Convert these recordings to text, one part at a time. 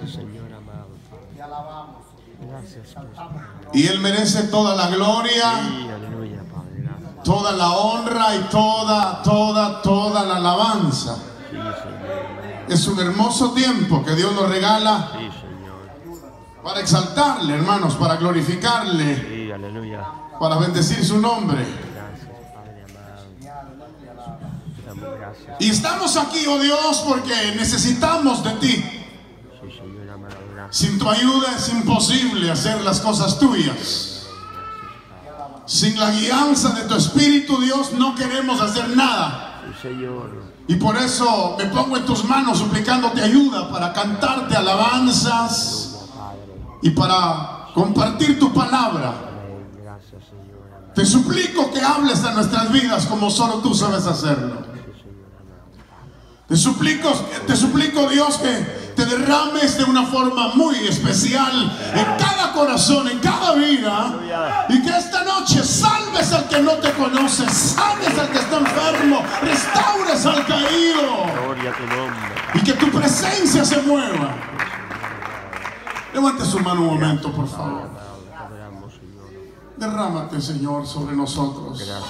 Señor amado. Te alabamos. Gracias, Y Él merece toda la gloria, sí, aleluya, Padre. Gracias. toda la honra y toda la alabanza. Sí, Señor. Es un hermoso tiempo que Dios nos regala Sí, Señor. para exaltarle, hermanos, para glorificarle, Sí, aleluya. para bendecir su nombre. Gracias, Padre amado. Damos gracias. Y estamos aquí, oh Dios, porque necesitamos de ti. Sí, Señor amado. Gracias. Sin tu ayuda es imposible hacer las cosas tuyas. Sin la guianza de tu Espíritu, Dios, no queremos hacer nada. Sí, Señor. Y por eso me pongo en tus manos suplicándote ayuda para cantarte alabanzas y para compartir tu palabra. Amén. Gracias, Señor amado. Te suplico que hables a nuestras vidas como solo tú sabes hacerlo. Sí, Señor amado. Te suplico, Dios, que te derrames de una forma muy especial en cada corazón, en cada vida, y que esta noche salves al que no te conoce, salves al que está enfermo, restaures al caído, Gloria a tu nombre. y que tu presencia se mueva. Levante su mano un momento, por favor. Amado, te adoramos, Señor. Derrámate, Señor, sobre nosotros. Gracias.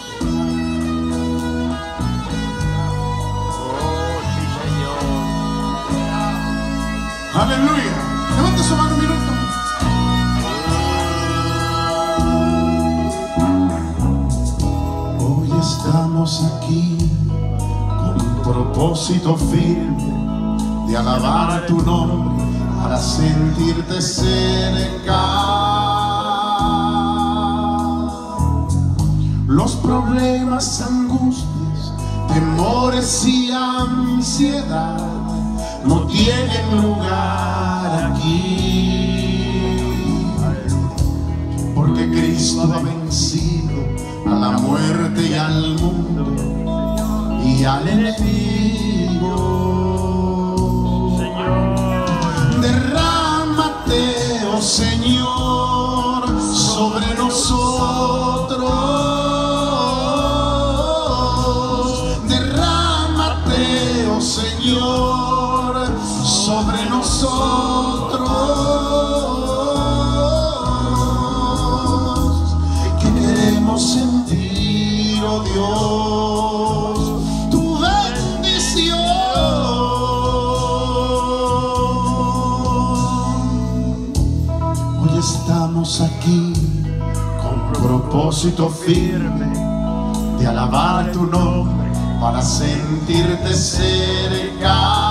Oh, sí, Señor. Aleluya. Levante su mano un minuto. Hoy estamos aquí con un propósito firme de alabar tu nombre para sentirte cerca. Los problemas, angustias, temores y ansiedad no tienen lugar aquí, porque Cristo ha vencido a la muerte y al mundo y al enemigo. Derrámate, oh Señor, sobre nosotros. Derrámate, oh Señor, sobre nosotros, que queremos sentir, oh Dios, tu bendición. Hoy estamos aquí con propósito firme de alabar tu nombre para sentirte cerca.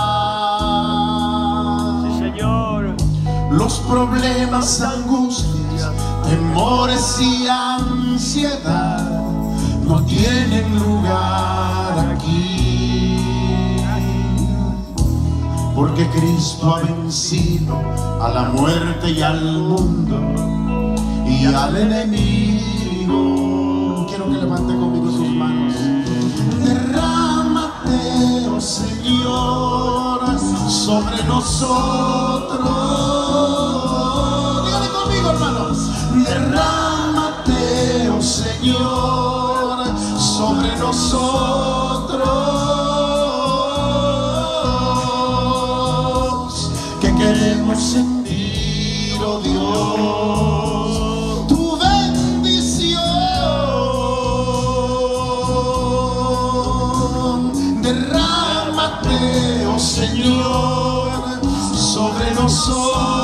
Los problemas, angustias, temores y ansiedad no tienen lugar aquí, porque Cristo ha vencido a la muerte y al mundo y al enemigo. Quiero que levante conmigo sus manos. Derrámate, oh Señor, sobre nosotros. Derrámate, oh Señor, sobre nosotros, que queremos sentir, oh Dios, tu bendición. Derrámate, oh Señor, sobre nosotros.